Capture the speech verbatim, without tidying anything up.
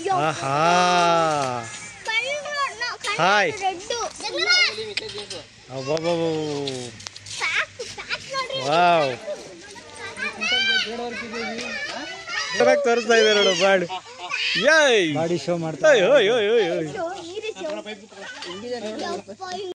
ಆಹಾ hi wow ತೋರಿಸ್ತಾ ಇದೆ ನೋಡು ಬಾಡಿ ಬಾಡಿ ಶೋ ಮಾಡ್ತಾ